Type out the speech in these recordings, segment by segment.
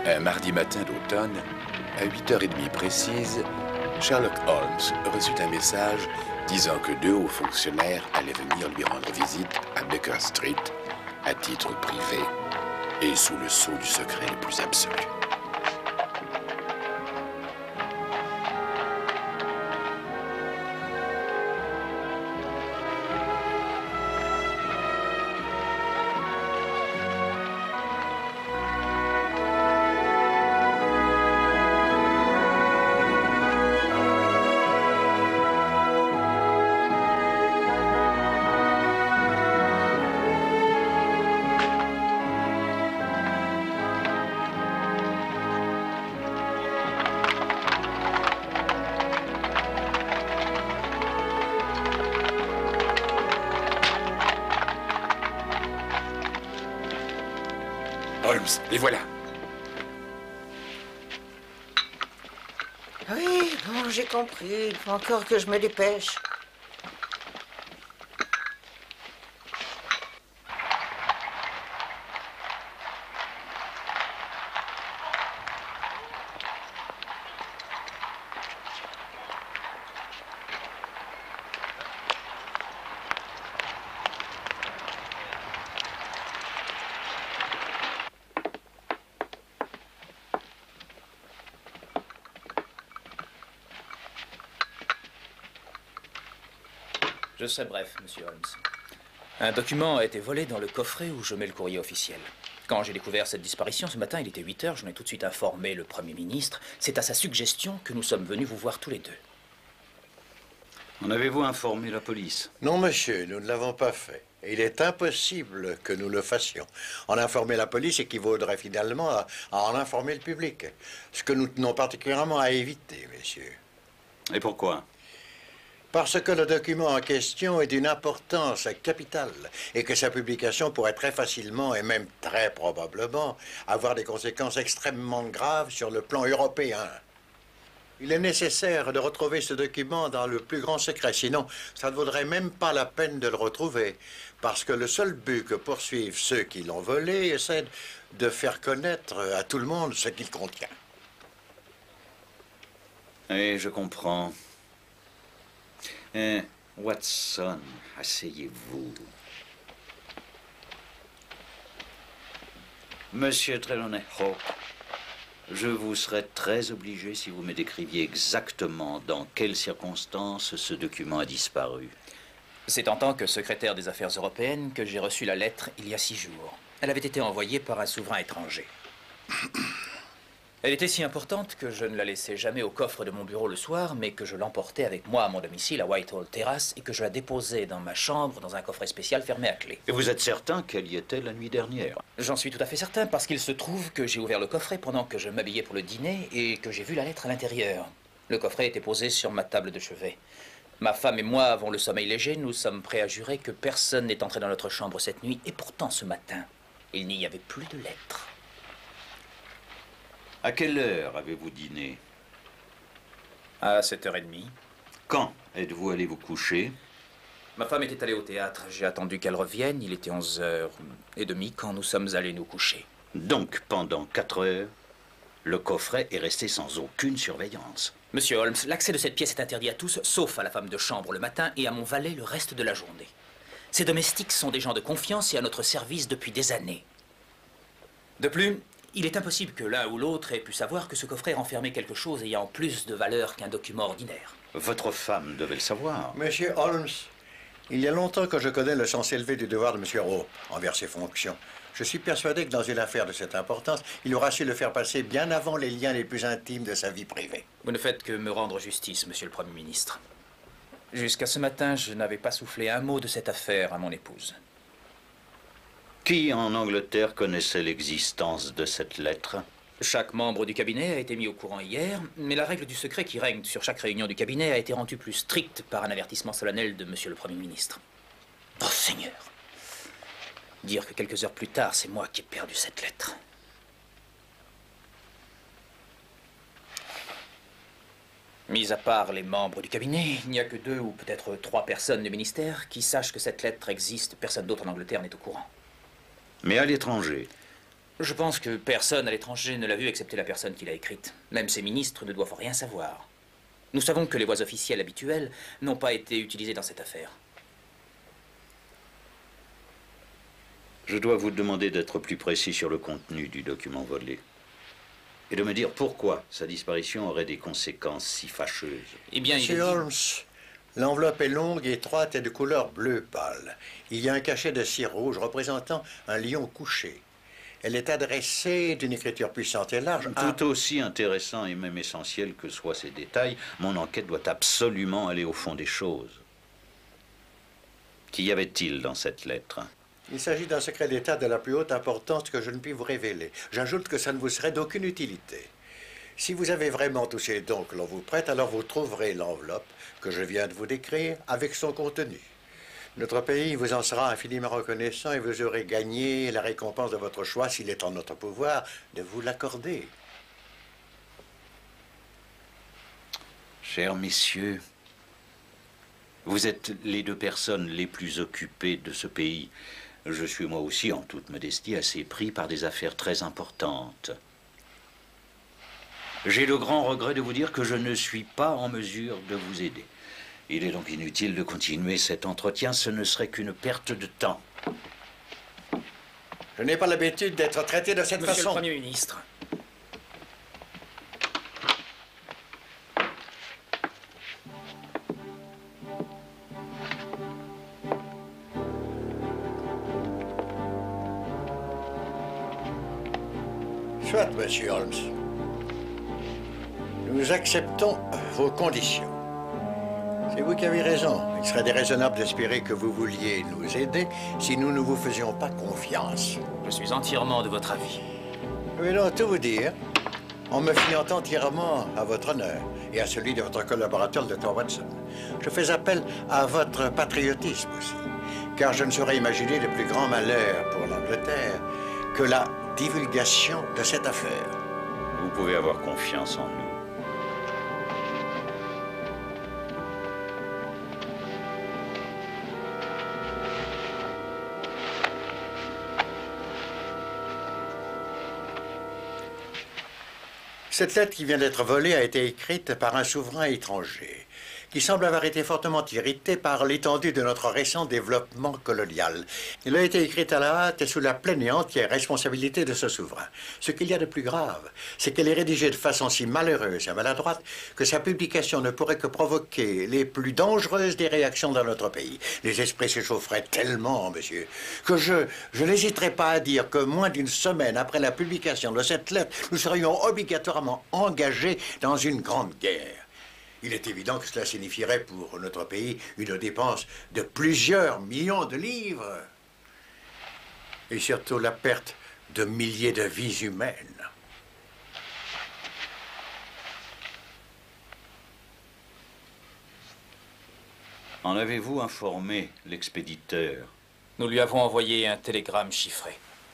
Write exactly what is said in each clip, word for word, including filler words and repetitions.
Un mardi matin d'automne, à huit heures trente précises, Sherlock Holmes reçut un message disant que deux hauts fonctionnaires allaient venir lui rendre visite à Baker Street à titre privé et sous le sceau du secret le plus absolu. Holmes, les voilà. Oui, bon, j'ai compris. Il faut encore que je me dépêche. Je serai bref, monsieur Holmes. Un document a été volé dans le coffret où je mets le courrier officiel. Quand j'ai découvert cette disparition ce matin, il était huit heures, j'en ai tout de suite informé le Premier ministre. C'est à sa suggestion que nous sommes venus vous voir tous les deux. En avez-vous informé la police? Non, monsieur, nous ne l'avons pas fait. Et il est impossible que nous le fassions. En informer la police équivaudrait finalement à, à en informer le public. Ce que nous tenons particulièrement à éviter, messieurs. Et pourquoi? Parce que le document en question est d'une importance capitale et que sa publication pourrait très facilement et même très probablement avoir des conséquences extrêmement graves sur le plan européen. Il est nécessaire de retrouver ce document dans le plus grand secret, sinon ça ne vaudrait même pas la peine de le retrouver, parce que le seul but que poursuivent ceux qui l'ont volé, c'est de faire connaître à tout le monde ce qu'il contient. Oui, je comprends. Hein, Watson, asseyez-vous. Monsieur Trelawney Hope, je vous serais très obligé si vous me décriviez exactement dans quelles circonstances ce document a disparu. C'est en tant que secrétaire des Affaires européennes que j'ai reçu la lettre il y a six jours. Elle avait été envoyée par un souverain étranger. Elle était si importante que je ne la laissais jamais au coffre de mon bureau le soir, mais que je l'emportais avec moi à mon domicile à Whitehall Terrace et que je la déposais dans ma chambre dans un coffret spécial fermé à clé. Et vous êtes certain qu'elle y était la nuit dernière? J'en suis tout à fait certain parce qu'il se trouve que j'ai ouvert le coffret pendant que je m'habillais pour le dîner et que j'ai vu la lettre à l'intérieur. Le coffret était posé sur ma table de chevet. Ma femme et moi avons le sommeil léger, nous sommes prêts à jurer que personne n'est entré dans notre chambre cette nuit et pourtant ce matin, il n'y avait plus de lettres. À quelle heure avez-vous dîné? À sept heures trente. Quand êtes-vous allé vous coucher? Ma femme était allée au théâtre. J'ai attendu qu'elle revienne. Il était onze heures trente quand nous sommes allés nous coucher. Donc, pendant quatre heures, le coffret est resté sans aucune surveillance. Monsieur Holmes, l'accès de cette pièce est interdit à tous, sauf à la femme de chambre le matin et à mon valet le reste de la journée. Ces domestiques sont des gens de confiance et à notre service depuis des années. De plus, il est impossible que l'un ou l'autre ait pu savoir que ce coffret renfermait quelque chose ayant plus de valeur qu'un document ordinaire. Votre femme devait le savoir. Monsieur Holmes, il y a longtemps que je connais le sens élevé du devoir de Monsieur Hope envers ses fonctions. Je suis persuadé que dans une affaire de cette importance, il aura su le faire passer bien avant les liens les plus intimes de sa vie privée. Vous ne faites que me rendre justice, Monsieur le Premier ministre. Jusqu'à ce matin, je n'avais pas soufflé un mot de cette affaire à mon épouse. Qui en Angleterre connaissait l'existence de cette lettre? Chaque membre du cabinet a été mis au courant hier, mais la règle du secret qui règne sur chaque réunion du cabinet a été rendue plus stricte par un avertissement solennel de Monsieur le Premier ministre. Oh Seigneur! Dire que quelques heures plus tard, c'est moi qui ai perdu cette lettre. Mis à part les membres du cabinet, il n'y a que deux ou peut-être trois personnes du ministère qui sachent que cette lettre existe. Personne d'autre en Angleterre n'est au courant. Mais à l'étranger? Je pense que personne à l'étranger ne l'a vu excepté la personne qui l'a écrite. Même ses ministres ne doivent rien savoir. Nous savons que les voies officielles habituelles n'ont pas été utilisées dans cette affaire. Je dois vous demander d'être plus précis sur le contenu du document volé. Et de me dire pourquoi sa disparition aurait des conséquences si fâcheuses. Eh bien, il Monsieur est dit... Holmes, l'enveloppe est longue, étroite et de couleur bleu pâle. Il y a un cachet de cire rouge représentant un lion couché. Elle est adressée d'une écriture puissante et large. à... Tout aussi intéressant et même essentiel que soient ces détails, mon enquête doit absolument aller au fond des choses. Qu'y avait-il dans cette lettre? Il s'agit d'un secret d'État de la plus haute importance que je ne puis vous révéler. J'ajoute que ça ne vous serait d'aucune utilité. Si vous avez vraiment tous ces dons que l'on vous prête, alors vous trouverez l'enveloppe que je viens de vous décrire avec son contenu. Notre pays vous en sera infiniment reconnaissant et vous aurez gagné la récompense de votre choix s'il est en notre pouvoir de vous l'accorder. Chers messieurs, vous êtes les deux personnes les plus occupées de ce pays. Je suis moi aussi, en toute modestie, assez pris par des affaires très importantes. J'ai le grand regret de vous dire que je ne suis pas en mesure de vous aider. Il est donc inutile de continuer cet entretien, ce ne serait qu'une perte de temps. Je n'ai pas l'habitude d'être traité de cette Monsieur façon. le Premier ministre. Soit, monsieur Holmes. Nous acceptons vos conditions. C'est vous qui avez raison. Il serait déraisonnable d'espérer que vous vouliez nous aider si nous ne vous faisions pas confiance. Je suis entièrement de votre avis. Je vais donc tout vous dire, en me fiant entièrement à votre honneur et à celui de votre collaborateur, le docteur Watson. Je fais appel à votre patriotisme aussi, car je ne saurais imaginer de plus grand malheur pour l'Angleterre que la divulgation de cette affaire. Vous pouvez avoir confiance en nous. Cette lettre qui vient d'être volée a été écrite par un souverain étranger qui semble avoir été fortement irrité par l'étendue de notre récent développement colonial. Elle a été écrite à la hâte et sous la pleine et entière responsabilité de ce souverain. Ce qu'il y a de plus grave, c'est qu'elle est rédigée de façon si malheureuse et maladroite que sa publication ne pourrait que provoquer les plus dangereuses des réactions dans notre pays. Les esprits s'échaufferaient tellement, monsieur, que je, je n'hésiterai pas à dire que moins d'une semaine après la publication de cette lettre, nous serions obligatoirement engagés dans une grande guerre. Il est évident que cela signifierait pour notre pays une dépense de plusieurs millions de livres. Et surtout la perte de milliers de vies humaines. En avez-vous informé l'expéditeur? Nous lui avons envoyé un télégramme chiffré.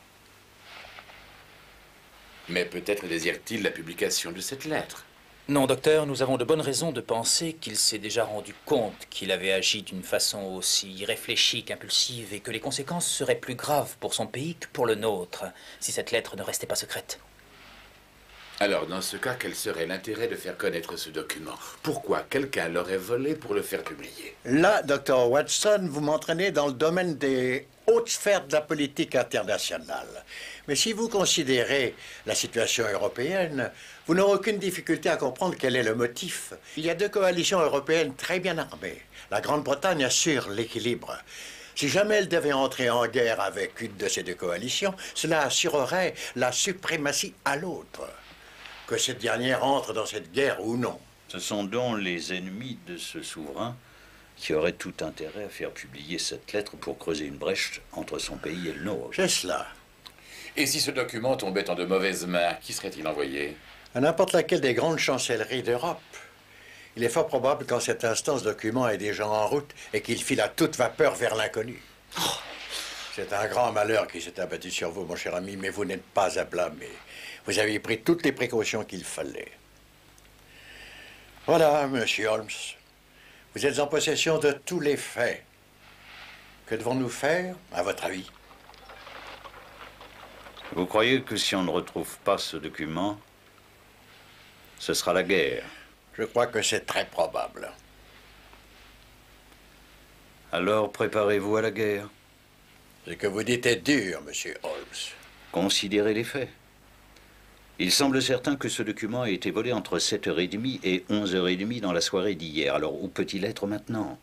Mais peut-être désire-t-il la publication de cette lettre. Non, docteur, nous avons de bonnes raisons de penser qu'il s'est déjà rendu compte qu'il avait agi d'une façon aussi irréfléchie qu'impulsive et que les conséquences seraient plus graves pour son pays que pour le nôtre si cette lettre ne restait pas secrète. Alors, dans ce cas, quel serait l'intérêt de faire connaître ce document? Pourquoi quelqu'un l'aurait volé pour le faire publier? Là, docteur Watson, vous m'entraînez dans le domaine des hautes sphères de la politique internationale. Mais si vous considérez la situation européenne, vous n'aurez aucune difficulté à comprendre quel est le motif. Il y a deux coalitions européennes très bien armées. La Grande-Bretagne assure l'équilibre. Si jamais elle devait entrer en guerre avec une de ces deux coalitions, cela assurerait la suprématie à l'autre. Que cette dernière entre dans cette guerre ou non. Ce sont donc les ennemis de ce souverain qui auraient tout intérêt à faire publier cette lettre pour creuser une brèche entre son pays et le nôtre. C'est cela. Et si ce document tombait en de mauvaises mains, qui serait-il envoyé? À n'importe laquelle des grandes chancelleries d'Europe. Il est fort probable qu'en cet instant, ce document est déjà en route et qu'il file à toute vapeur vers l'inconnu. Oh. C'est un grand malheur qui s'est abattu sur vous, mon cher ami, mais vous n'êtes pas à blâmer. Vous avez pris toutes les précautions qu'il fallait. Voilà, monsieur Holmes. Vous êtes en possession de tous les faits. Que devons-nous faire, à votre avis? Vous croyez que si on ne retrouve pas ce document, ce sera la guerre? Je crois que c'est très probable. Alors préparez-vous à la guerre. Ce que vous dites est dur, monsieur Holmes. Considérez les faits. Il semble certain que ce document a été volé entre sept heures trente et onze heures trente dans la soirée d'hier. Alors où peut-il être maintenant?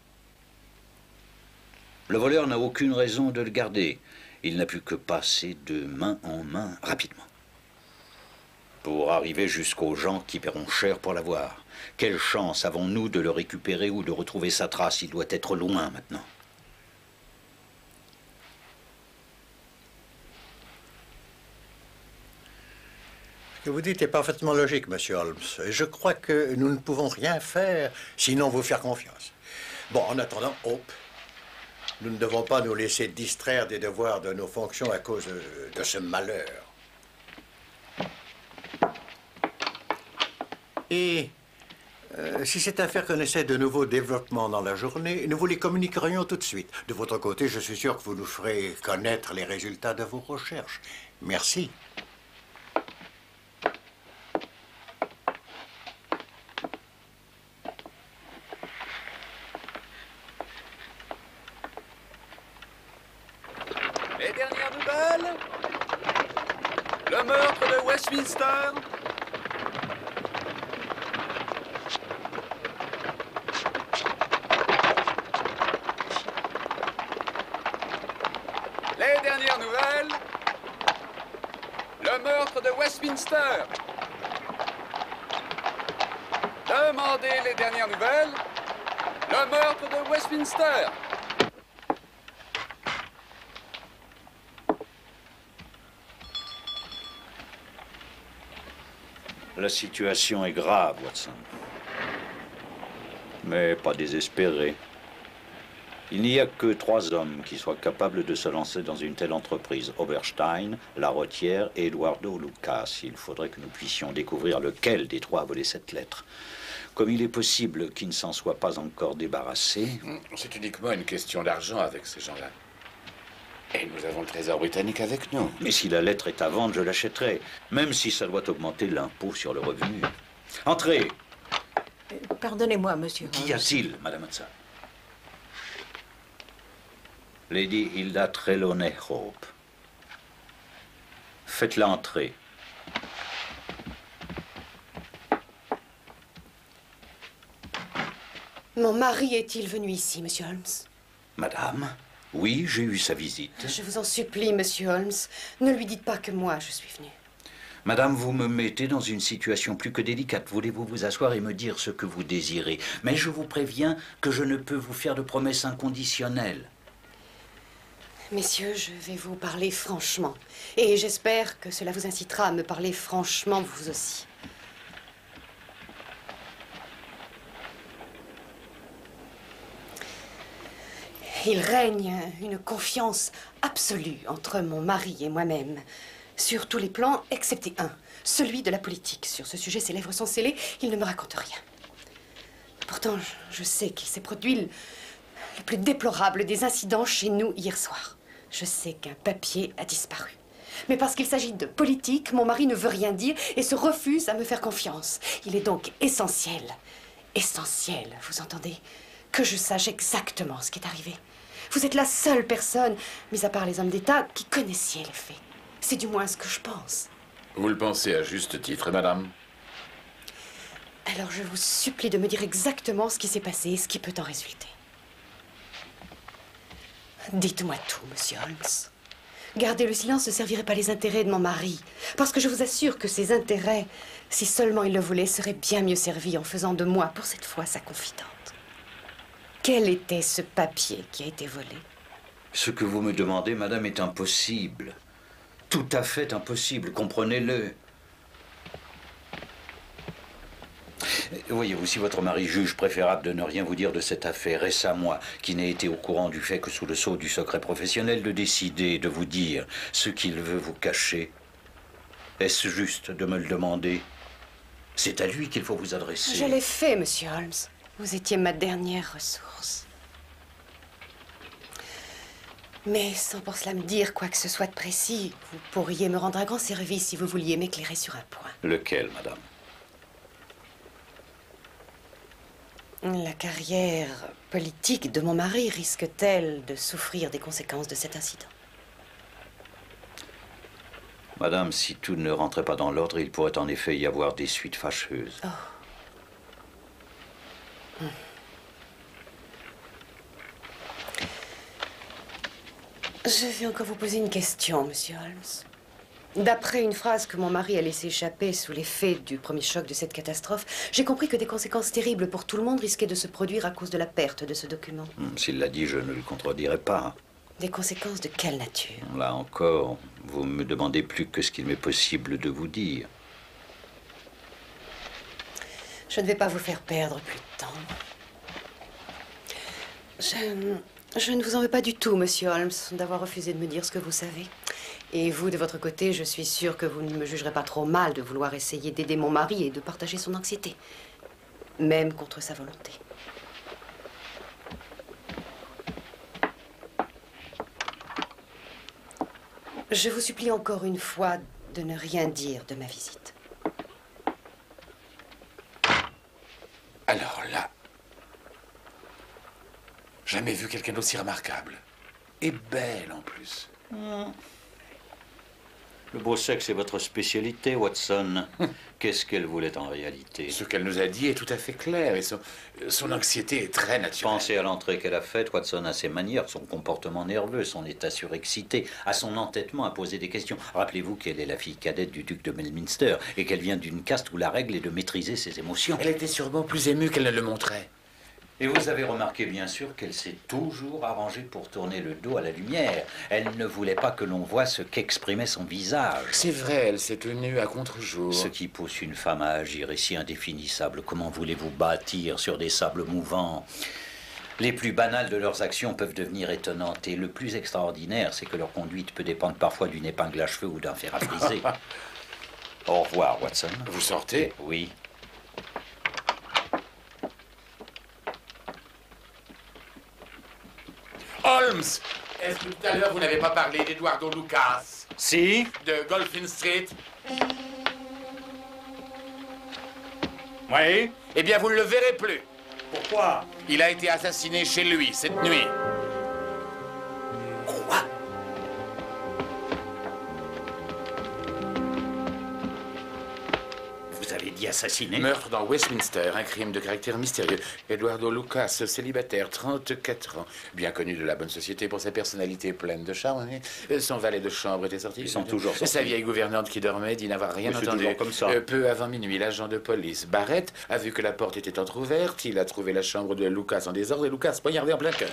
Le voleur n'a aucune raison de le garder. Il n'a pu que passer de main en main rapidement pour arriver jusqu'aux gens qui paieront cher pour l'avoir. Quelle chance avons-nous de le récupérer ou de retrouver sa trace? Il doit être loin maintenant. Ce que vous dites est parfaitement logique, monsieur Holmes. Je crois que nous ne pouvons rien faire, sinon vous faire confiance. Bon, en attendant, Hope, nous ne devons pas nous laisser distraire des devoirs de nos fonctions à cause de, de ce malheur. Et euh, si cette affaire connaissait de nouveaux développements dans la journée, nous vous les communiquerions tout de suite. De votre côté, je suis sûr que vous nous ferez connaître les résultats de vos recherches. Merci. Les dernières nouvelles? Le meurtre de Westminster? Les dernières nouvelles? Le meurtre de Westminster? Demandez les dernières nouvelles? Le meurtre de Westminster? La situation est grave, Watson. Mais pas désespérée. Il n'y a que trois hommes qui soient capables de se lancer dans une telle entreprise. Oberstein, Laretière et Eduardo Lucas. Il faudrait que nous puissions découvrir lequel des trois a volé cette lettre. Comme il est possible qu'il ne s'en soit pas encore débarrassé... C'est uniquement une question d'argent avec ces gens-là. Et nous avons le trésor britannique avec nous. Mais si la lettre est à vendre, je l'achèterai. Même si ça doit augmenter l'impôt sur le revenu. Entrez. Euh, Pardonnez-moi, monsieur Qu'y Holmes. a-t-il, Madame Hudson? Lady Hilda Trelawney Hope. Faites-la entrer. Mon mari est-il venu ici, monsieur Holmes? Madame? Oui, j'ai eu sa visite. Je vous en supplie, monsieur Holmes, ne lui dites pas que moi je suis venu. Madame, vous me mettez dans une situation plus que délicate. Voulez-vous vous asseoir et me dire ce que vous désirez? Mais je vous préviens que je ne peux vous faire de promesses inconditionnelles. Messieurs, je vais vous parler franchement. Et j'espère que cela vous incitera à me parler franchement, vous aussi. Il règne une confiance absolue entre mon mari et moi-même, sur tous les plans, excepté un, celui de la politique. Sur ce sujet, ses lèvres sont scellées, il ne me raconte rien. Pourtant, je sais qu'il s'est produit le, le plus déplorable des incidents chez nous hier soir. Je sais qu'un papier a disparu. Mais parce qu'il s'agit de politique, mon mari ne veut rien dire et se refuse à me faire confiance. Il est donc essentiel, essentiel, vous entendez, que je sache exactement ce qui est arrivé. Vous êtes la seule personne, mis à part les hommes d'État, qui connaissiez les faits. C'est du moins ce que je pense. Vous le pensez à juste titre, madame? Alors je vous supplie de me dire exactement ce qui s'est passé et ce qui peut en résulter. Dites-moi tout, monsieur Holmes. Garder le silence ne servirait pas les intérêts de mon mari. Parce que je vous assure que ses intérêts, si seulement il le voulait, seraient bien mieux servis en faisant de moi, pour cette fois, sa confidente. Quel était ce papier qui a été volé? Ce que vous me demandez, madame, est impossible. Tout à fait impossible, comprenez-le. Voyez-vous, si votre mari juge préférable de ne rien vous dire de cette affaire, est-ce à moi, qui n'ai été au courant du fait que sous le sceau du secret professionnel, de décider, de vous dire ce qu'il veut vous cacher? Est-ce juste de me le demander? C'est à lui qu'il faut vous adresser. Je l'ai fait, monsieur Holmes. Vous étiez ma dernière ressource. Mais sans pour cela me dire quoi que ce soit de précis, vous pourriez me rendre un grand service si vous vouliez m'éclairer sur un point. Lequel, madame? La carrière politique de mon mari risque-t-elle de souffrir des conséquences de cet incident? Madame, si tout ne rentrait pas dans l'ordre, il pourrait en effet y avoir des suites fâcheuses. Oh. Hum. Je vais encore vous poser une question, monsieur Holmes. D'après une phrase que mon mari a laissée échapper sous l'effet du premier choc de cette catastrophe, j'ai compris que des conséquences terribles pour tout le monde risquaient de se produire à cause de la perte de ce document. Hum, S'il l'a dit, je ne le contredirai pas. Des conséquences de quelle nature? Là encore, vous me demandez plus que ce qu'il m'est possible de vous dire. Je ne vais pas vous faire perdre plus de temps. Je, je ne vous en veux pas du tout, monsieur Holmes, d'avoir refusé de me dire ce que vous savez. Et vous, de votre côté, je suis sûre que vous ne me jugerez pas trop mal de vouloir essayer d'aider mon mari et de partager son anxiété, même contre sa volonté. Je vous supplie encore une fois de ne rien dire de ma visite. Alors là, jamais vu quelqu'un d'aussi remarquable. Et belle en plus. Hum. Le beau sexe est votre spécialité, Watson. Qu'est-ce qu'elle voulait en réalité? Ce qu'elle nous a dit est tout à fait clair et son, son anxiété est très naturelle. Pensez à l'entrée qu'elle a faite, Watson, à ses manières, son comportement nerveux, son état surexcité, à son entêtement à poser des questions. Rappelez-vous qu'elle est la fille cadette du duc de Melminster et qu'elle vient d'une caste où la règle est de maîtriser ses émotions. Elle était sûrement plus émue qu'elle ne le montrait. Et vous avez remarqué bien sûr qu'elle s'est toujours arrangée pour tourner le dos à la lumière. Elle ne voulait pas que l'on voie ce qu'exprimait son visage. C'est vrai, elle s'est tenue à contre-jour. Ce qui pousse une femme à agir est si indéfinissable. Comment voulez-vous bâtir sur des sables mouvants? Les plus banales de leurs actions peuvent devenir étonnantes. Et le plus extraordinaire, c'est que leur conduite peut dépendre parfois d'une épingle à cheveux ou d'un fer à friser. Au revoir, Watson. Vous sortez? Oui. Holmes, est-ce que tout à l'heure vous n'avez pas parlé d'Eduardo Lucas? Si. De Golfin Street? Oui. Eh bien, vous ne le verrez plus. Pourquoi? Il a été assassiné chez lui cette nuit. Quoi? Vous avez dit assassiné? Meurtre dans Westminster, un crime de caractère mystérieux. Eduardo Lucas, célibataire, trente-quatre ans. Bien connu de la bonne société pour sa personnalité pleine de charme. Son valet de chambre était sorti. Ils sont toujours sortis. Sa vieille gouvernante qui dormait dit n'avoir rien Mais c'est entendu. toujours comme ça. Euh, peu avant minuit, l'agent de police, Barrett, a vu que la porte était entrouverte. Il a trouvé la chambre de Lucas en désordre et Lucas poignardé en plein cœur.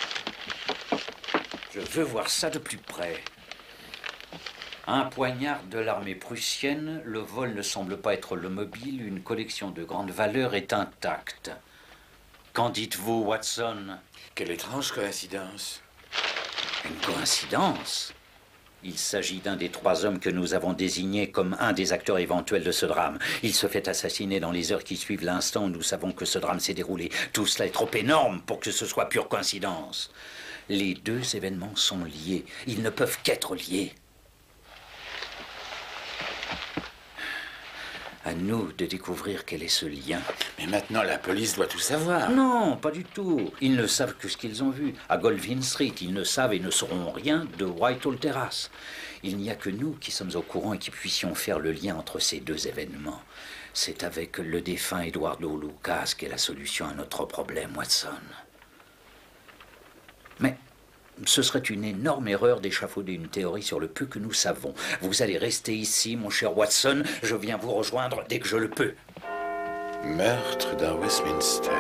Je veux voir ça de plus près. Un poignard de l'armée prussienne, le vol ne semble pas être le mobile, une collection de grande valeur est intacte. Qu'en dites-vous, Watson? Quelle étrange coïncidence. Une coïncidence? Il s'agit d'un des trois hommes que nous avons désignés comme un des acteurs éventuels de ce drame. Il se fait assassiner dans les heures qui suivent l'instant où nous savons que ce drame s'est déroulé. Tout cela est trop énorme pour que ce soit pure coïncidence. Les deux événements sont liés. Ils ne peuvent qu'être liés. À nous de découvrir quel est ce lien. Mais maintenant, la police doit tout savoir. Non, pas du tout. Ils ne savent que ce qu'ils ont vu. À Golfin Street, ils ne savent et ne sauront rien de Whitehall Terrace. Il n'y a que nous qui sommes au courant et qui puissions faire le lien entre ces deux événements. C'est avec le défunt Eduardo Lucas qu'est la solution à notre problème, Watson. Mais ce serait une énorme erreur d'échafauder une théorie sur le peu que nous savons. Vous allez rester ici, mon cher Watson. Je viens vous rejoindre dès que je le peux. Meurtre dans Westminster.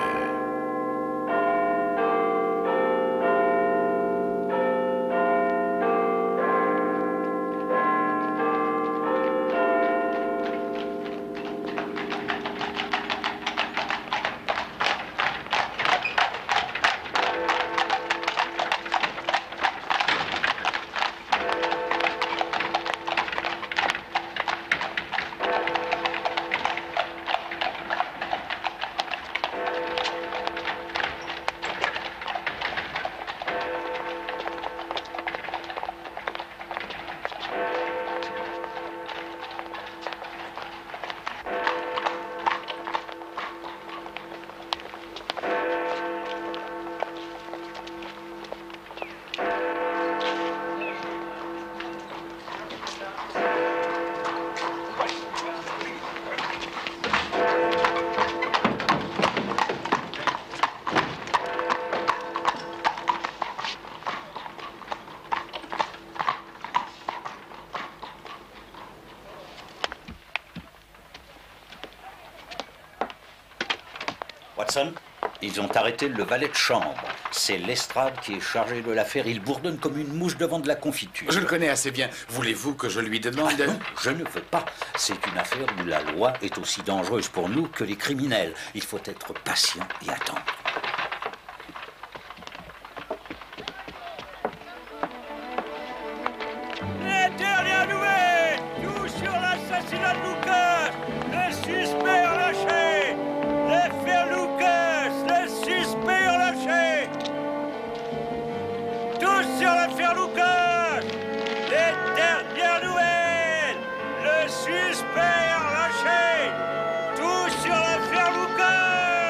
Watson, ils ont arrêté le valet de chambre. C'est Lestrade qui est chargé de l'affaire. Il bourdonne comme une mouche devant de la confiture. Je le connais assez bien. Voulez-vous que je lui demande... Ah non, je ne veux pas. C'est une affaire où la loi est aussi dangereuse pour nous que les criminels. Il faut être patient et attendre. Les dernières nouvelles! Tout sur l'assassinat de Lucas! Le suspect relâché! L'affaire Lucas! Le suspect relâché! Tout sur l'affaire Lucas! Les dernières nouvelles! Le suspect relâché! Tout sur l'affaire Lucas!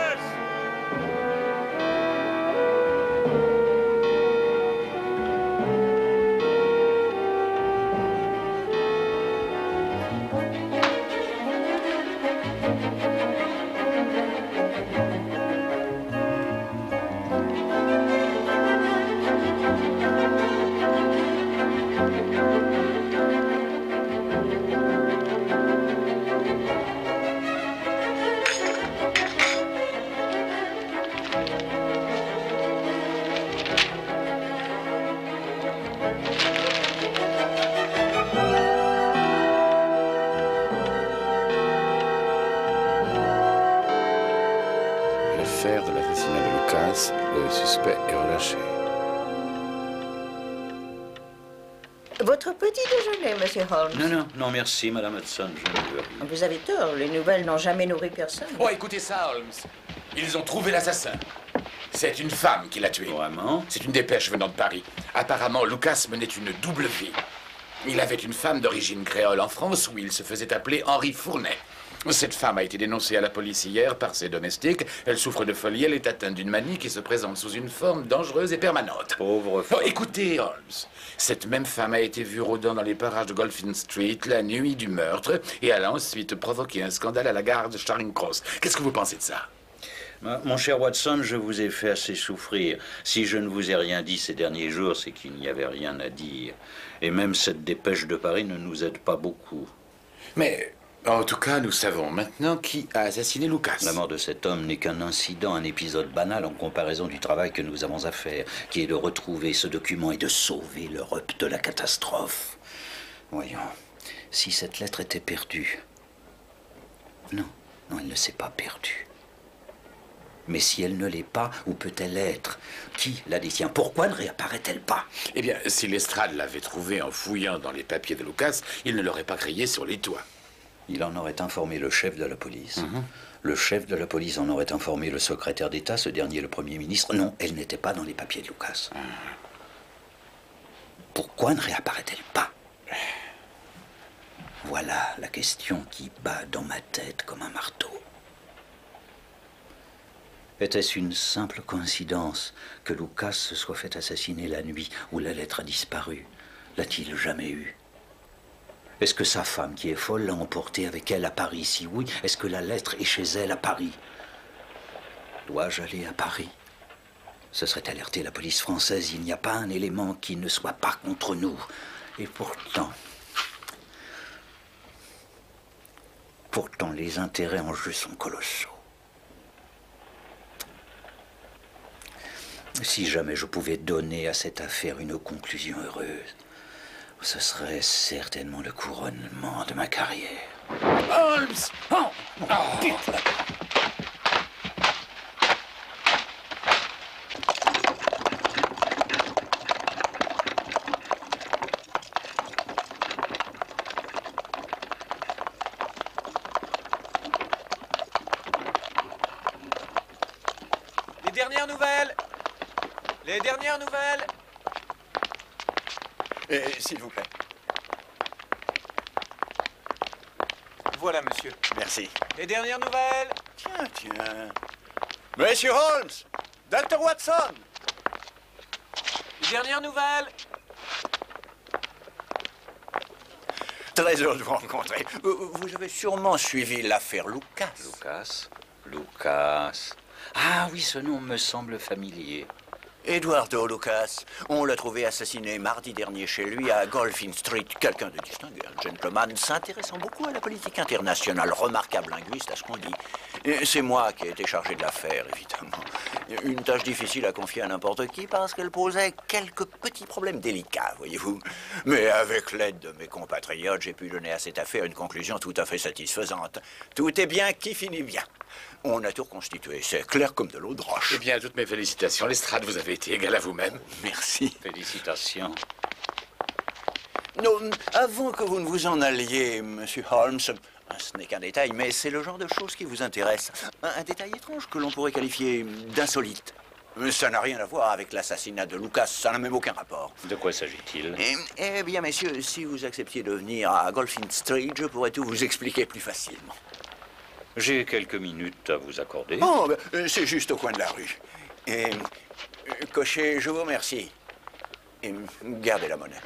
L'affaire de l'assassinat de Lucas, le suspect est relâché. Votre petit déjeuner, monsieur Holmes. Non, non, non, merci, Madame Hudson, je ne veux rien. Vous avez tort, les nouvelles n'ont jamais nourri personne. Oh, écoutez ça, Holmes. Ils ont trouvé l'assassin. C'est une femme qui l'a tué. Vraiment? C'est une dépêche venant de Paris. Apparemment, Lucas menait une double vie. Il avait une femme d'origine créole en France où il se faisait appeler Henri Fournet. Cette femme a été dénoncée à la police hier par ses domestiques. Elle souffre de folie, elle est atteinte d'une manie qui se présente sous une forme dangereuse et permanente. Pauvre femme. Oh, écoutez, Holmes, cette même femme a été vue rôdant dans les parages de Golfin Street la nuit du meurtre et elle a ensuite provoqué un scandale à la gare de Charing Cross. Qu'est-ce que vous pensez de ça? Mon cher Watson, je vous ai fait assez souffrir. Si je ne vous ai rien dit ces derniers jours, c'est qu'il n'y avait rien à dire. Et même cette dépêche de Paris ne nous aide pas beaucoup. Mais, en tout cas, nous savons maintenant qui a assassiné Lucas. La mort de cet homme n'est qu'un incident, un épisode banal en comparaison du travail que nous avons à faire, qui est de retrouver ce document et de sauver l'Europe de la catastrophe. Voyons, si cette lettre était perdue... Non, non, elle ne s'est pas perdue. Mais si elle ne l'est pas, où peut-elle être? Qui la détient? Pourquoi ne réapparaît-elle pas? Eh bien, si Lestrade l'avait trouvée en fouillant dans les papiers de Lucas, il ne l'aurait pas crié sur les toits. Il en aurait informé le chef de la police. Mm-hmm. Le chef de la police en aurait informé le secrétaire d'État, ce dernier le Premier ministre. Non, elle n'était pas dans les papiers de Lucas. Mm. Pourquoi ne réapparaît-elle pas? Voilà la question qui bat dans ma tête comme un marteau. Était-ce une simple coïncidence que Lucas se soit fait assassiner la nuit où la lettre a disparu? L'a-t-il jamais eue? Est-ce que sa femme, qui est folle, l'a emporté avec elle à Paris? Si oui, est-ce que la lettre est chez elle à Paris? Dois-je aller à Paris? Ce serait alerter la police française. Il n'y a pas un élément qui ne soit pas contre nous. Et pourtant... Pourtant, les intérêts en jeu sont colossaux. Si jamais je pouvais donner à cette affaire une conclusion heureuse, ce serait certainement le couronnement de ma carrière. Holmes! Oh! Oh! Putain! Les dernières nouvelles! Les dernières nouvelles! Et s'il vous plaît. Voilà, monsieur. Merci. Les dernières nouvelles! Tiens, tiens. Monsieur Holmes! Docteur Watson! Les dernières nouvelles! Très heureux de vous rencontrer. Vous avez sûrement suivi l'affaire Lucas. Lucas? Lucas... Ah oui, ce nom me semble familier. Eduardo Lucas. On l'a trouvé assassiné mardi dernier chez lui à Golfin Street. Quelqu'un de distingué, un gentleman s'intéressant beaucoup à la politique internationale. Remarquable linguiste à ce qu'on dit. C'est moi qui ai été chargé de l'affaire, évidemment. Une tâche difficile à confier à n'importe qui parce qu'elle posait quelques petits problèmes délicats, voyez-vous. Mais avec l'aide de mes compatriotes, j'ai pu donner à cette affaire une conclusion tout à fait satisfaisante. Tout est bien qui finit bien. On a tout reconstitué, c'est clair comme de l'eau de roche. Eh bien, toutes mes félicitations, Lestrade, vous avez été égal à vous-même. Merci. Félicitations. Non, avant que vous ne vous en alliez, Monsieur Holmes, ce n'est qu'un détail, mais c'est le genre de choses qui vous intéresse. Un, un détail étrange que l'on pourrait qualifier d'insolite. Ça n'a rien à voir avec l'assassinat de Lucas, ça n'a même aucun rapport. De quoi s'agit-il? Eh, eh bien, messieurs, si vous acceptiez de venir à Golfin Street, je pourrais tout vous expliquer plus facilement. J'ai quelques minutes à vous accorder. Oh, ben, c'est juste au coin de la rue. Et, euh, cocher, je vous remercie. Et gardez la monnaie.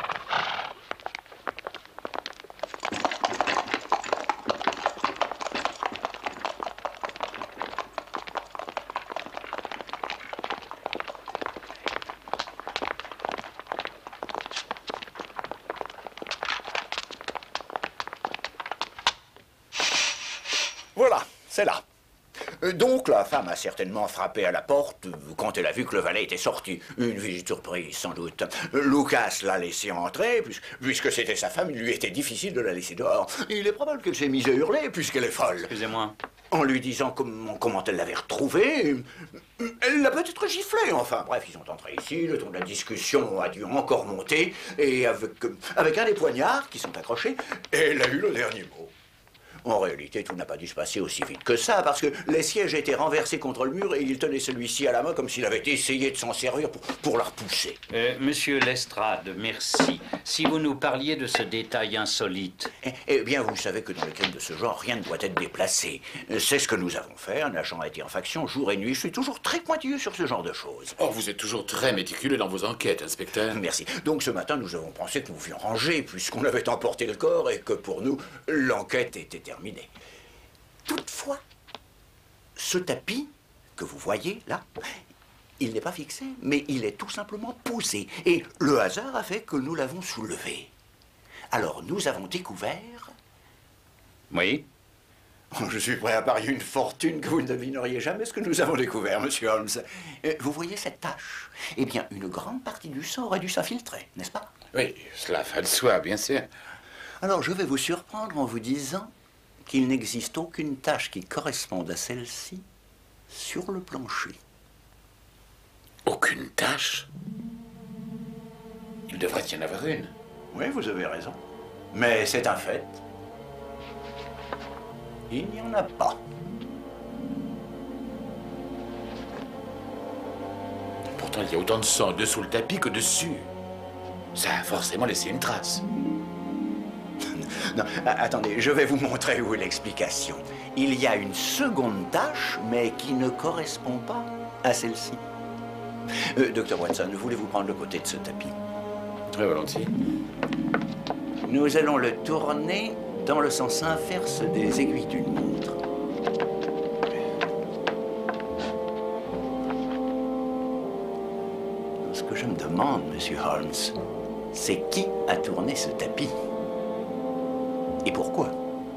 Voilà, c'est là. Donc, la femme a certainement frappé à la porte quand elle a vu que le valet était sorti. Une visite surprise, sans doute. Lucas l'a laissé entrer, puisque, puisque c'était sa femme, il lui était difficile de la laisser dehors. Il est probable qu'elle s'est mise à hurler, puisqu'elle est folle. Excusez-moi. En lui disant comment, comment elle l'avait retrouvé, elle l'a peut-être giflé. Enfin, bref, ils sont entrés ici, le ton de la discussion a dû encore monter, et avec, avec un des poignards qui sont accrochés, elle a eu le dernier mot. En réalité, tout n'a pas dû se passer aussi vite que ça, parce que les sièges étaient renversés contre le mur et il tenait celui-ci à la main comme s'il avait essayé de s'en servir pour, pour la repousser. Euh, Monsieur Lestrade, merci. Si vous nous parliez de ce détail insolite... Eh, eh bien, vous savez que dans les crimes de ce genre, rien ne doit être déplacé. C'est ce que nous avons fait. Un agent a été en faction jour et nuit. Je suis toujours très pointilleux sur ce genre de choses. Oh, vous êtes toujours très méticuleux dans vos enquêtes, inspecteur. Merci. Donc ce matin, nous avons pensé que nous pouvions ranger, puisqu'on avait emporté le corps et que pour nous, l'enquête était terminée. Toutefois, ce tapis que vous voyez là, il n'est pas fixé, mais il est tout simplement posé. Et le hasard a fait que nous l'avons soulevé. Alors nous avons découvert... Oui? Je suis prêt à parier une fortune que vous ne devineriez jamais ce que nous avons découvert, monsieur Holmes. Vous voyez cette tache? Eh bien, une grande partie du sang aurait dû s'infiltrer, n'est-ce pas? Oui, cela va de soi, bien sûr. Alors, je vais vous surprendre en vous disant qu'il n'existe aucune tache qui corresponde à celle-ci sur le plancher. Aucune tache? Il devrait y en avoir une. Oui, vous avez raison. Mais c'est un fait. Il n'y en a pas. Pourtant, il y a autant de sang dessous le tapis que dessus. Ça a forcément laissé une trace. Non, attendez, je vais vous montrer où est l'explication. Il y a une seconde tache, mais qui ne correspond pas à celle-ci. Euh, Docteur Watson, voulez-vous prendre le côté de ce tapis? Très volontiers. Nous allons le tourner dans le sens inverse des aiguilles d'une montre. Ce que je me demande, monsieur Holmes, c'est qui a tourné ce tapis? Et pourquoi?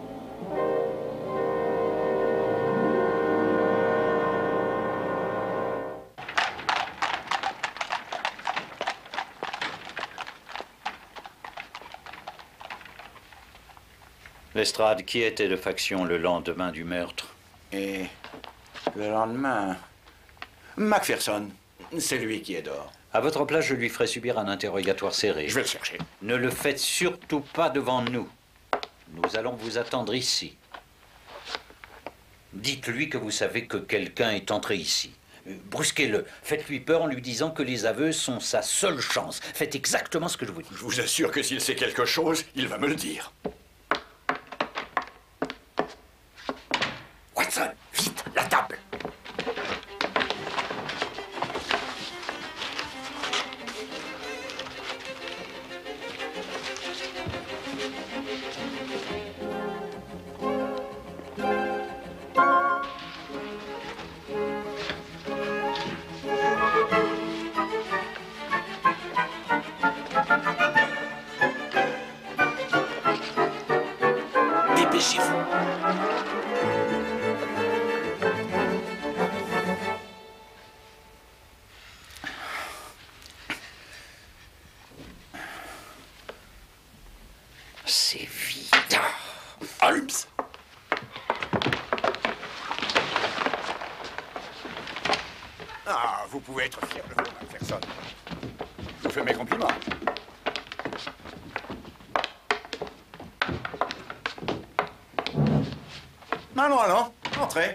Lestrade, qui était de faction le lendemain du meurtre? Et le lendemain... Macpherson, c'est lui qui est dehors. À votre place, je lui ferai subir un interrogatoire serré. Je vais le chercher. Ne le faites surtout pas devant nous. Nous allons vous attendre ici. Dites-lui que vous savez que quelqu'un est entré ici. Brusquez-le. Faites-lui peur en lui disant que les aveux sont sa seule chance. Faites exactement ce que je vous dis. Je vous assure que s'il sait quelque chose, il va me le dire. Watson, vite, la table. c'est vide. Holmes! Ah, vous pouvez être fier de vous, Macpherson. Je vous fais mes compliments. Allons, allons, entrez.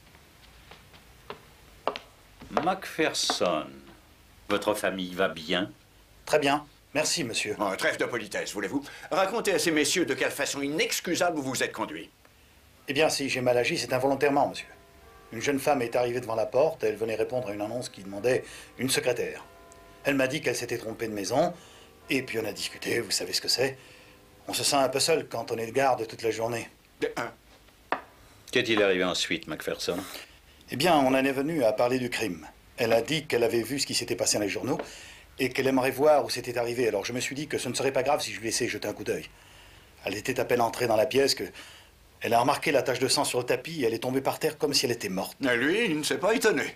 Macpherson, votre famille va bien? Très bien. Merci, monsieur. Oh, trêve de politesse, voulez-vous? Racontez à ces messieurs de quelle façon inexcusable vous vous êtes conduit. Eh bien, si j'ai mal agi, c'est involontairement, monsieur. Une jeune femme est arrivée devant la porte, elle venait répondre à une annonce qui demandait une secrétaire. Elle m'a dit qu'elle s'était trompée de maison, et puis on a discuté, vous savez ce que c'est. On se sent un peu seul quand on est de garde toute la journée. De un. Qu'est-il arrivé ensuite, Macpherson? Eh bien, on en est venu à parler du crime. Elle a dit qu'elle avait vu ce qui s'était passé dans les journaux, et qu'elle aimerait voir où c'était arrivé. Alors je me suis dit que ce ne serait pas grave si je lui laissais jeter un coup d'œil. Elle était à peine entrée dans la pièce que... Elle a remarqué la tache de sang sur le tapis et elle est tombée par terre comme si elle était morte. Et lui, il ne s'est pas étonné.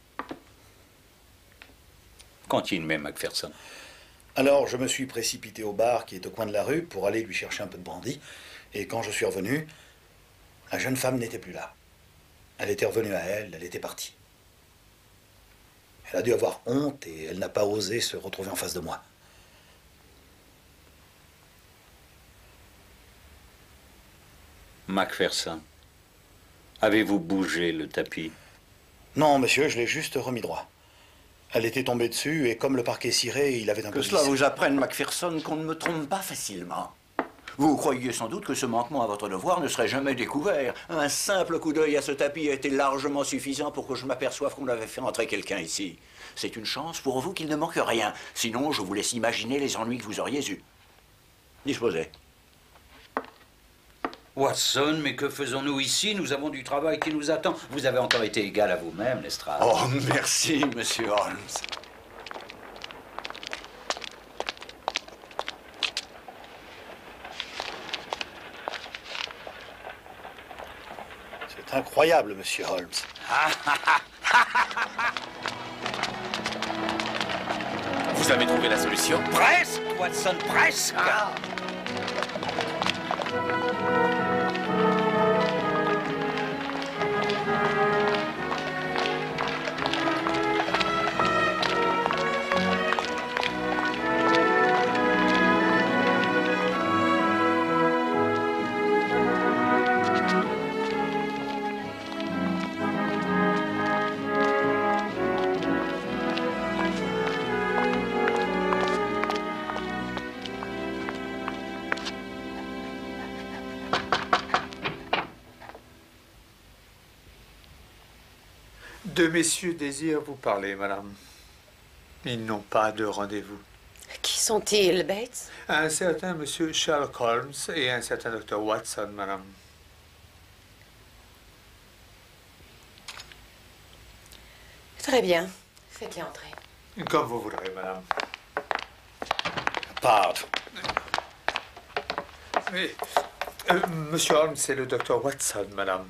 Continuez, Macpherson. Alors, je me suis précipité au bar qui est au coin de la rue pour aller lui chercher un peu de brandy. Et quand je suis revenu, la jeune femme n'était plus là. Elle était revenue à elle, elle était partie. Elle a dû avoir honte et elle n'a pas osé se retrouver en face de moi. Macpherson, avez-vous bougé le tapis? Non, monsieur, je l'ai juste remis droit. Elle était tombée dessus et comme le parquet cirait, il avait un peu Que cela glissé. vous apprenne, Macpherson, qu'on ne me trompe pas facilement. Vous croyiez sans doute que ce manquement à votre devoir ne serait jamais découvert. Un simple coup d'œil à ce tapis a été largement suffisant pour que je m'aperçoive qu'on avait fait entrer quelqu'un ici. C'est une chance pour vous qu'il ne manque rien. Sinon, je vous laisse imaginer les ennuis que vous auriez eus. Disposez. Watson, mais que faisons-nous ici? Nous avons du travail qui nous attend. Vous avez encore été égal à vous-même, Lestrade. Oh, merci, monsieur Holmes. C'est incroyable, monsieur Holmes. Vous avez trouvé la solution? Presque, Watson, presque. Ah. Deux messieurs désirent vous parler, madame. Ils n'ont pas de rendez-vous. Qui sont-ils, Bates? Un certain monsieur Sherlock Holmes et un certain docteur Watson, madame. Très bien. Faites-les entrer. Comme vous voudrez, madame. Pardon. Oui. Euh, monsieur Holmes, c'est le docteur Watson, madame.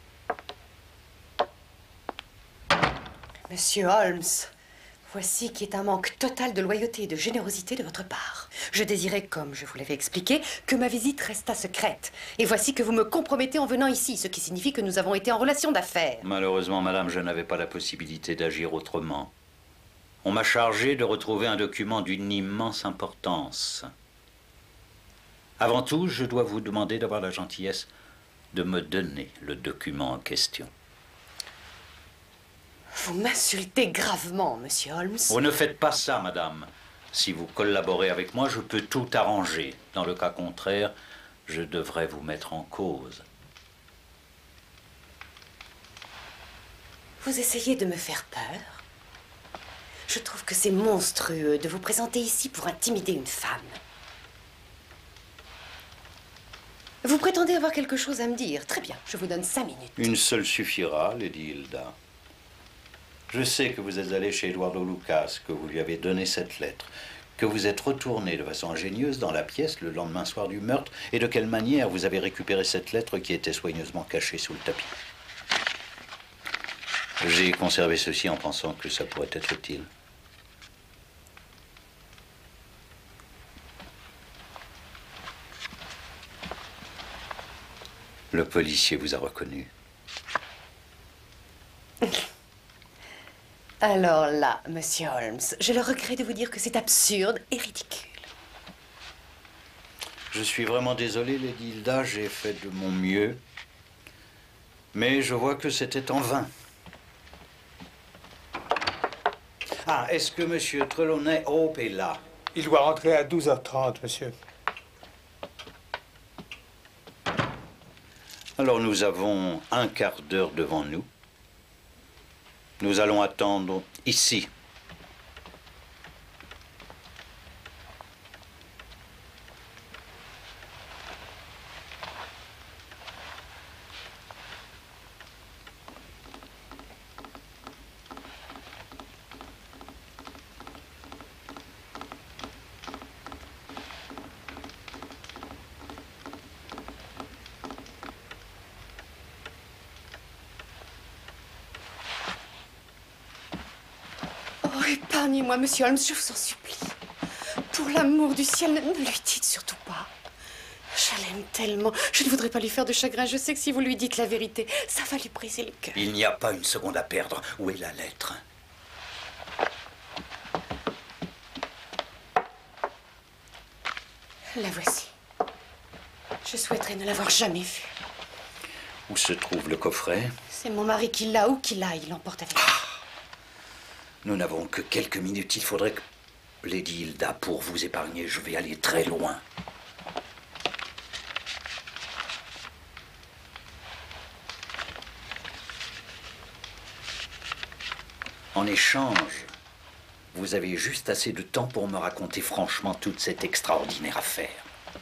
Monsieur Holmes, voici qui est un manque total de loyauté et de générosité de votre part. Je désirais, comme je vous l'avais expliqué, que ma visite restât secrète. Et voici que vous me compromettez en venant ici, ce qui signifie que nous avons été en relation d'affaires. Malheureusement, madame, je n'avais pas la possibilité d'agir autrement. On m'a chargé de retrouver un document d'une immense importance. Avant tout, je dois vous demander d'avoir la gentillesse de me donner le document en question. Vous m'insultez gravement, monsieur Holmes. Vous ne faites pas ça, madame. Si vous collaborez avec moi, je peux tout arranger. Dans le cas contraire, je devrais vous mettre en cause. Vous essayez de me faire peur? Je trouve que c'est monstrueux de vous présenter ici pour intimider une femme. Vous prétendez avoir quelque chose à me dire. Très bien, je vous donne cinq minutes. Une seule suffira, Lady Hilda. Je sais que vous êtes allé chez Eduardo Lucas, que vous lui avez donné cette lettre, que vous êtes retourné de façon ingénieuse dans la pièce le lendemain soir du meurtre, et de quelle manière vous avez récupéré cette lettre qui était soigneusement cachée sous le tapis. J'ai conservé ceci en pensant que ça pourrait être utile. Le policier vous a reconnu. Alors là, monsieur Holmes, j'ai le regret de vous dire que c'est absurde et ridicule. Je suis vraiment désolé, Lady Hilda, j'ai fait de mon mieux. Mais je vois que c'était en vain. Ah, est-ce que monsieur Trelawney Hope est là? Il doit rentrer à douze heures trente, monsieur. Alors nous avons un quart d'heure devant nous. Nous allons attendre ici. Oh, épargnez-moi, monsieur Holmes, je vous en supplie. Pour l'amour du ciel, ne, ne lui dites surtout pas. Je l'aime tellement. Je ne voudrais pas lui faire de chagrin. Je sais que si vous lui dites la vérité, ça va lui briser le cœur. Il n'y a pas une seconde à perdre. Où est la lettre? La voici. Je souhaiterais ne l'avoir jamais vue. Où se trouve le coffret? C'est mon mari qui l'a ou qui l'a. Il l'emporte avec lui. Nous n'avons que quelques minutes. Il faudrait que... Lady Hilda, pour vous épargner, je vais aller très loin. En échange, vous avez juste assez de temps pour me raconter franchement toute cette extraordinaire affaire.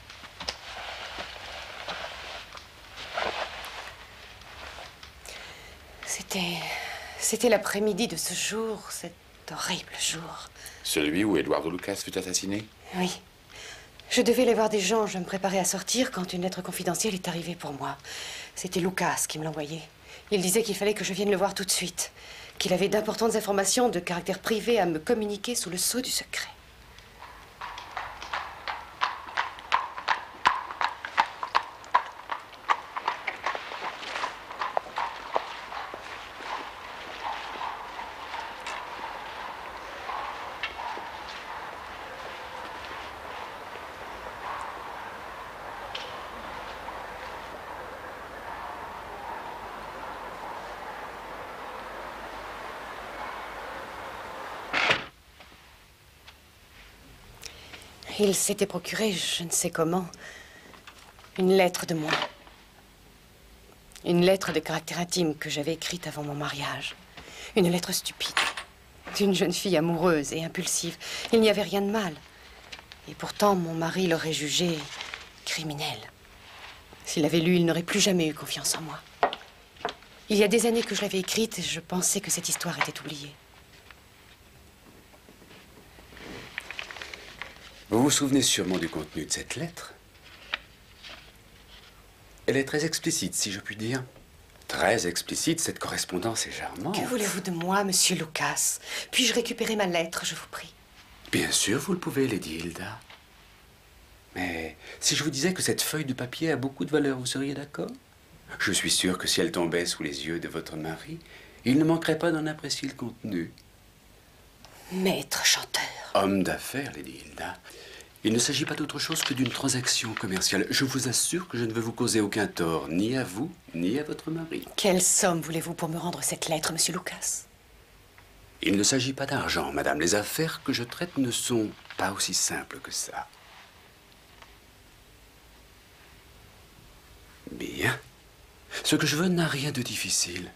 C'était... C'était l'après-midi de ce jour, cet horrible jour. Celui où Eduardo Lucas fut assassiné? Oui. Je devais aller voir des gens, je me préparais à sortir quand une lettre confidentielle est arrivée pour moi. C'était Lucas qui me l'envoyait. Il disait qu'il fallait que je vienne le voir tout de suite, qu'il avait d'importantes informations de caractère privé à me communiquer sous le sceau du secret. Il s'était procuré, je ne sais comment, une lettre de moi. Une lettre de caractère intime que j'avais écrite avant mon mariage. Une lettre stupide, d'une jeune fille amoureuse et impulsive. Il n'y avait rien de mal. Et pourtant, mon mari l'aurait jugée criminelle. S'il avait lu, il n'aurait plus jamais eu confiance en moi. Il y a des années que je l'avais écrite et je pensais que cette histoire était oubliée. Vous vous souvenez sûrement du contenu de cette lettre? Elle est très explicite, si je puis dire. Très explicite, cette correspondance est charmante. Que voulez-vous de moi, monsieur Lucas? Puis-je récupérer ma lettre, je vous prie? Bien sûr, vous le pouvez, Lady Hilda. Mais si je vous disais que cette feuille de papier a beaucoup de valeur, vous seriez d'accord? Je suis sûr que si elle tombait sous les yeux de votre mari, il ne manquerait pas d'en apprécier le contenu. Maître chanteur. Homme d'affaires, Lady Hilda. Il ne s'agit pas d'autre chose que d'une transaction commerciale. Je vous assure que je ne veux vous causer aucun tort, ni à vous, ni à votre mari. Quelle somme voulez-vous pour me rendre cette lettre, monsieur Lucas? Il ne s'agit pas d'argent, madame. Les affaires que je traite ne sont pas aussi simples que ça. Bien. Ce que je veux n'a rien de difficile.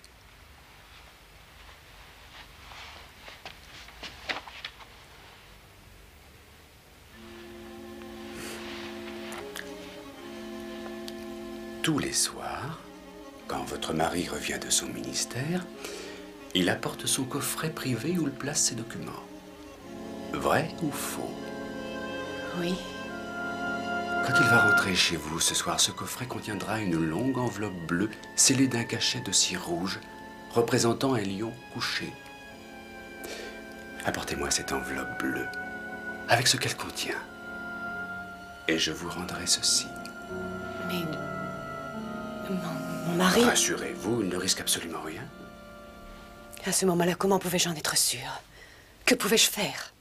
Tous les soirs, quand votre mari revient de son ministère, il apporte son coffret privé où il place ses documents. Vrai ou faux? Oui. Quand il va rentrer chez vous ce soir, ce coffret contiendra une longue enveloppe bleue scellée d'un cachet de cire rouge représentant un lion couché. Apportez-moi cette enveloppe bleue avec ce qu'elle contient et je vous rendrai ceci. Mais Mon, mon mari... Rassurez-vous, il ne risque absolument rien. À ce moment-là, comment pouvais-je en être sûre? Que pouvais-je faire?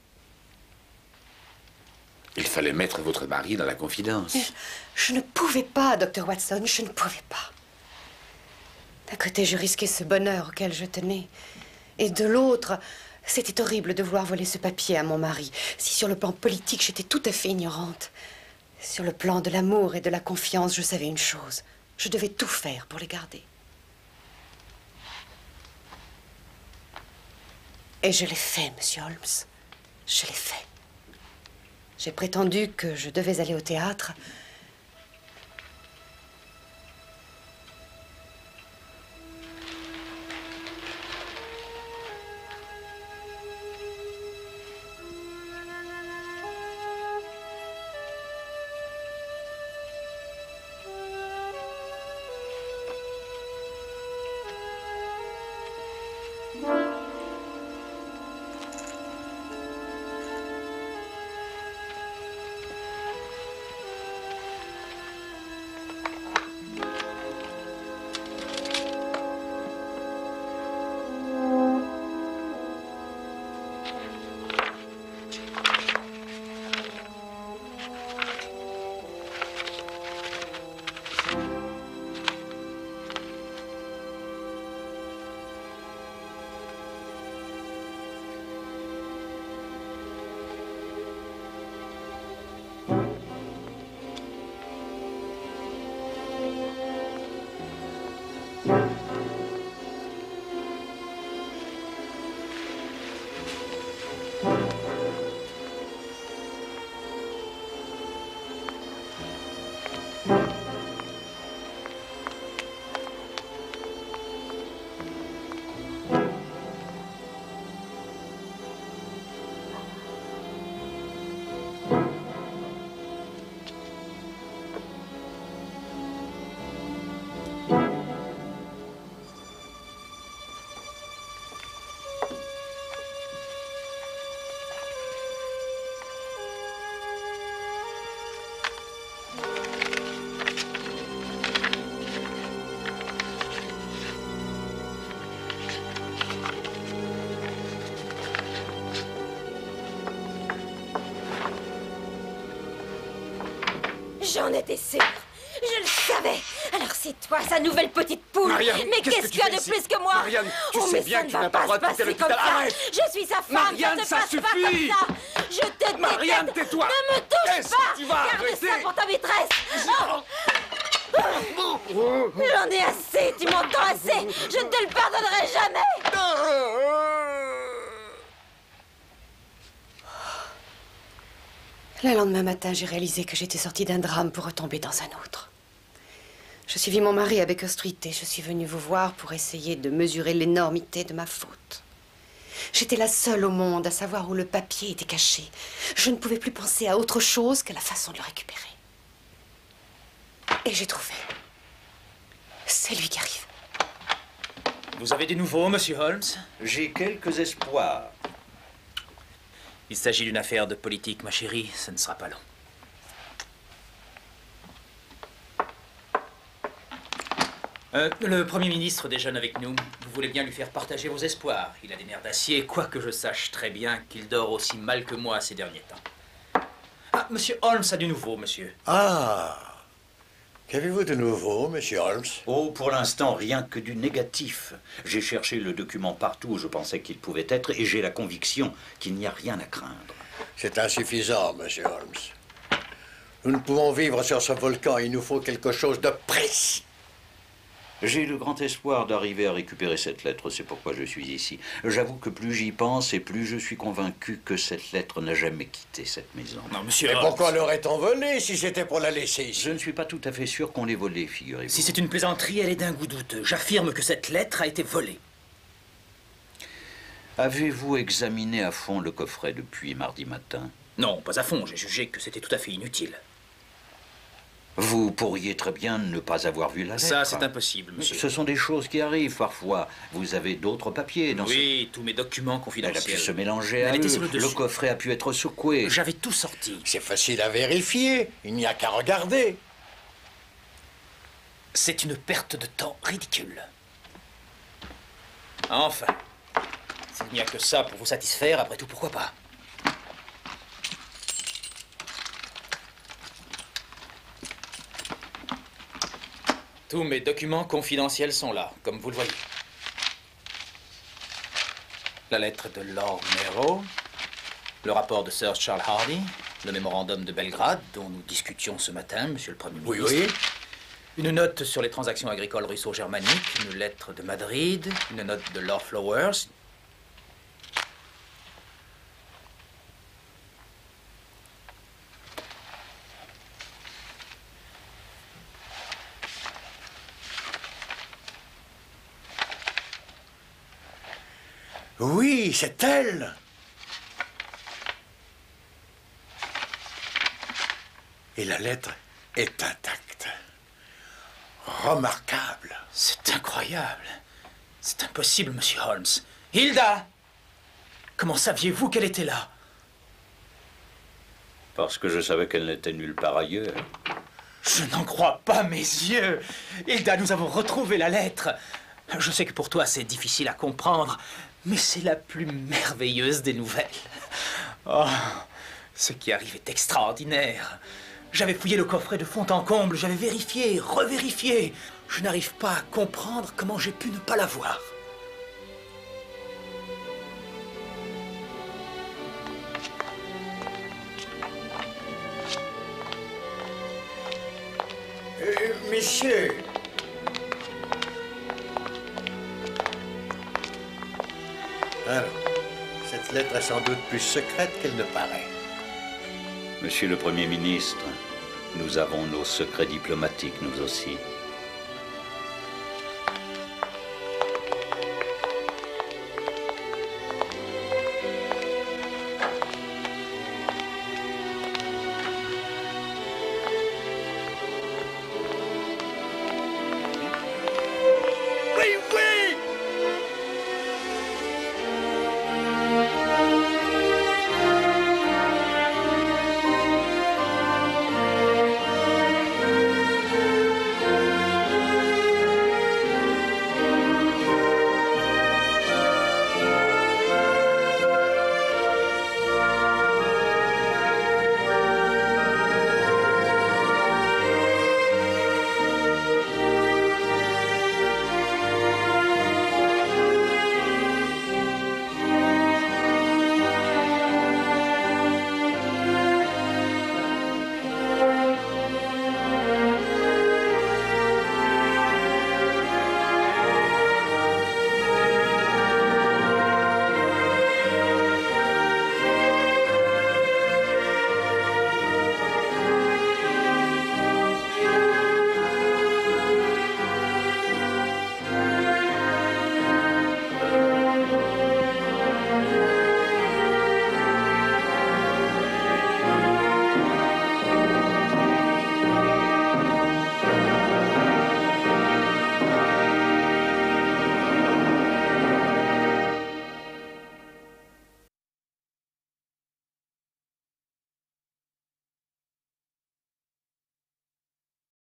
Il fallait mettre votre mari dans la confidence. Je, je ne pouvais pas, docteur Watson, je ne pouvais pas. D'un côté, je risquais ce bonheur auquel je tenais. Et de l'autre, c'était horrible de vouloir voler ce papier à mon mari. Si sur le plan politique, j'étais tout à fait ignorante. Sur le plan de l'amour et de la confiance, je savais une chose. Je devais tout faire pour les garder. Et je l'ai fait, monsieur Holmes. Je l'ai fait. J'ai prétendu que je devais aller au théâtre. J'en étais sûre. Je le savais. Alors c'est toi, sa nouvelle petite poule. Marianne, mais qu'est-ce qu'est-ce que qu'il y a tu de fais plus ici que moi? Marianne, tu oh, sais mais bien ça que ne tu va n'as pas pas le droit se de quitter passer l'hôpital. comme ça. Arrête. Je suis sa femme. Marianne, ça ne ça passe pas suffit. comme ça. Je te déteste. Marianne, tais-toi. Ne me touche Est-ce pas. que tu vas Garde arrêter? ça pour ta maîtresse. Oh. J'en ai assez. Tu m'entends assez. Je ne te le pardonnerai jamais. Le lendemain matin, j'ai réalisé que j'étais sortie d'un drame pour retomber dans un autre. Je suivis mon mari à Baker Street et je suis venue vous voir pour essayer de mesurer l'énormité de ma faute. J'étais la seule au monde à savoir où le papier était caché. Je ne pouvais plus penser à autre chose qu'à la façon de le récupérer. Et j'ai trouvé. C'est lui qui arrive. Vous avez des nouveaux, monsieur Holmes? J'ai quelques espoirs. Il s'agit d'une affaire de politique, ma chérie. Ce ne sera pas long. Euh, le Premier ministre déjeune avec nous. Vous voulez bien lui faire partager vos espoirs. Il a des nerfs d'acier, quoique je sache très bien qu'il dort aussi mal que moi ces derniers temps. Ah, monsieur Holmes a du nouveau, monsieur. Ah! Qu'avez-vous de nouveau, monsieur Holmes? Oh, pour l'instant, rien que du négatif. J'ai cherché le document partout où je pensais qu'il pouvait être et j'ai la conviction qu'il n'y a rien à craindre. C'est insuffisant, monsieur Holmes. Nous ne pouvons vivre sur ce volcan. Il nous faut quelque chose de précis. J'ai le grand espoir d'arriver à récupérer cette lettre, c'est pourquoi je suis ici. J'avoue que plus j'y pense et plus je suis convaincu que cette lettre n'a jamais quitté cette maison. Non, monsieur Mais Holmes. pourquoi l'aurait-on volée si c'était pour la laisser ici? Je ne suis pas tout à fait sûr qu'on l'ait volée, figurez-vous. Si c'est une plaisanterie, elle est d'un goût douteux. J'affirme que cette lettre a été volée. Avez-vous examiné à fond le coffret depuis mardi matin? Non, pas à fond. J'ai jugé que c'était tout à fait inutile. Vous pourriez très bien ne pas avoir vu la lettre. Ça, c'est impossible, monsieur. Ce sont des choses qui arrivent parfois. Vous avez d'autres papiers dans Oui, ce... tous mes documents Elle a confidentiels. pu se mélanger Elle à était eux. sur le Le dessus. coffret a pu être secoué. J'avais tout sorti. C'est facile à vérifier. Il n'y a qu'à regarder. C'est une perte de temps ridicule. Enfin, s'il n'y a que ça pour vous satisfaire, après tout, pourquoi pas? Tous mes documents confidentiels sont là, comme vous le voyez. La lettre de Lord Mero, le rapport de Sir Charles Hardy, le mémorandum de Belgrade, dont nous discutions ce matin, monsieur le Premier ministre. Oui, oui. Une note sur les transactions agricoles russo-germaniques, une lettre de Madrid, une note de Lord Flowers. Oui, c'est elle. Et la lettre est intacte. Remarquable. C'est incroyable. C'est impossible, monsieur Holmes. Hilda! Comment saviez-vous qu'elle était là? Parce que je savais qu'elle n'était nulle part ailleurs. Je n'en crois pas mes yeux. Hilda, nous avons retrouvé la lettre. Je sais que pour toi, c'est difficile à comprendre, mais c'est la plus merveilleuse des nouvelles. Oh, ce qui arrive est extraordinaire. J'avais fouillé le coffret de fond en comble, j'avais vérifié, revérifié. Je n'arrive pas à comprendre comment j'ai pu ne pas la voir. Euh, messieurs. Alors, cette lettre est sans doute plus secrète qu'elle ne paraît. Monsieur le Premier ministre, nous avons nos secrets diplomatiques, nous aussi.